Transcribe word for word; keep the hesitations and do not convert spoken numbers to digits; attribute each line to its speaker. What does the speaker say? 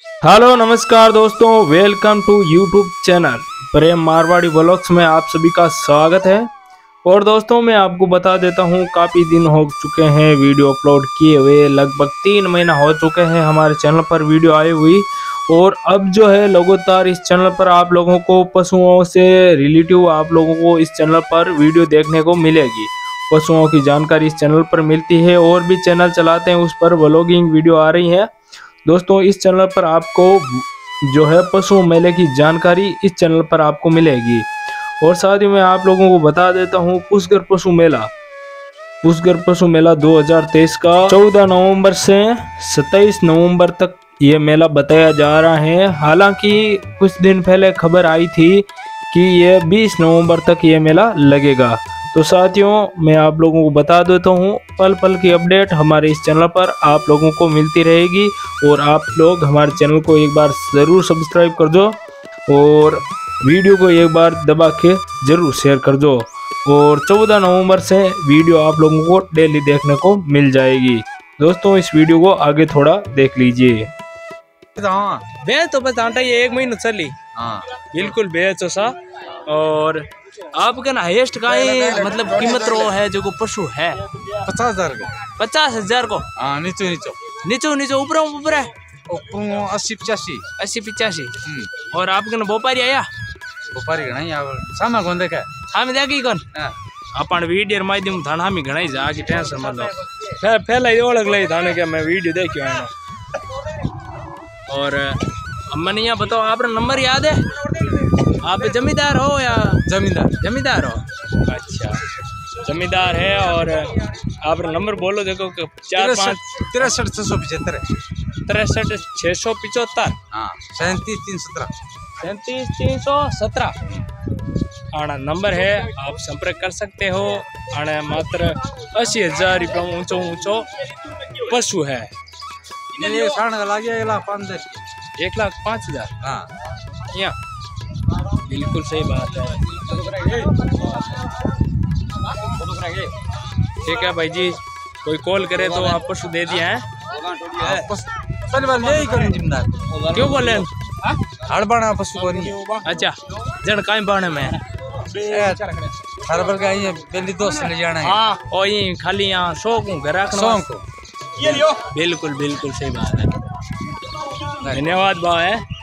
Speaker 1: Hello नमस्कार दोस्तों, welcome to YouTube channel Prem Marwari vlogs में आप सभी का स्वागत है। और दोस्तों मैं आपको बता देता हूं, काफ़ी दिन हो चुके हैं वीडियो अपलोड किए हुए, लगभग तीन महीना हो चुके हैं हमारे चैनल पर वीडियो आई हुई। और अब जो है लगातार इस चैनल पर आप लोगों को पशुओं से रिलेटिव आप लोगों को इस चैनल पर वीडियो देखने को मिलेगी। पशुओं की जानकारी इस चैनल पर मिलती है, और भी चैनल चलाते हैं उस पर व्लॉगिंग वीडियो आ रही है। दोस्तों इस चैनल पर आपको जो है पशु मेले की जानकारी इस चैनल पर आपको मिलेगी। और साथ ही मैं आप लोगों को बता देता हूँ, पुष्कर पशु मेला पुष्कर पशु मेला दो हज़ार तेईस का चौदह नवंबर से सत्ताईस नवंबर तक ये मेला बताया जा रहा है। हालांकि कुछ दिन पहले खबर आई थी कि ये बीस नवंबर तक ये मेला लगेगा। तो साथियों मैं आप लोगों को बता देता हूँ, पल पल की अपडेट हमारे इस चैनल पर आप लोगों को मिलती रहेगी। और आप लोग हमारे चैनल को एक बार ज़रूर सब्सक्राइब कर दो, और वीडियो को एक बार दबा के ज़रूर शेयर कर दो। और चौदह नवंबर से वीडियो आप लोगों को डेली देखने को मिल जाएगी। दोस्तों इस वीडियो को आगे थोड़ा देख लीजिए।
Speaker 2: बेच तो बस आटा ये एक महीना चली। हाँ बिल्कुल बेचो सा। और आपका ना हाईएस्ट का ही मतलब कीमत रो है जो को पशु है
Speaker 3: पचास हजार का
Speaker 2: पचास हजार को।
Speaker 3: हाँ नीचो नीचो
Speaker 2: नीचो नीचो ऊपर ऊपर है
Speaker 3: ऊपर अस्सी पचासी
Speaker 2: अस्सी पिचासी। और आपके ना व्यापारी आया
Speaker 3: व्यापारी घना यार सामा कौन देखा
Speaker 2: हम देखी कौन अपन वीडियो माध्यम थाना में घना ही जा की टेंशन मत लो। पहले ही ओळख लई थाने के मैं वीडियो देखियो है। और मैंने यहाँ बताओ आपका नंबर याद है? आप जमींदार हो या
Speaker 3: जमींदार
Speaker 2: जमींदार हो? अच्छा जमींदार है। और आप नंबर बोलो, देखो चार पाँच
Speaker 3: तिरसठ छः सौ पिछहत्तर
Speaker 2: तिरसठ छः सौ पिचहत्तर
Speaker 3: हाँ सैंतीस तीन सत्रह
Speaker 2: सैंतीस तीन सौ सत्रह आना नंबर है। आप संपर्क कर सकते हो। आना मात्र अस्सी हजार रुपया ऊंचो ऊंचो पशु है।
Speaker 3: ये खाने का लग गया एक लाख पाँच दस
Speaker 2: एक लाख पाँच हजार
Speaker 3: हाँ
Speaker 2: यहाँ बिल्कुल सही बात है। ठीक है भाई जी, कोई कॉल करे तो आप पशु दे दिया है।
Speaker 3: जिम्मेदार
Speaker 2: क्यों बोले
Speaker 3: हड़ बना पशु को नहीं।
Speaker 2: अच्छा जन काई बाणे में
Speaker 3: हर का ये बेली दोस्त ले जाना है।
Speaker 2: हाँ और ये खाली यहाँ शौक हूँ घर रखना
Speaker 3: को
Speaker 2: बिल्कुल बिल्कुल सही बात है। धन्यवाद भाई।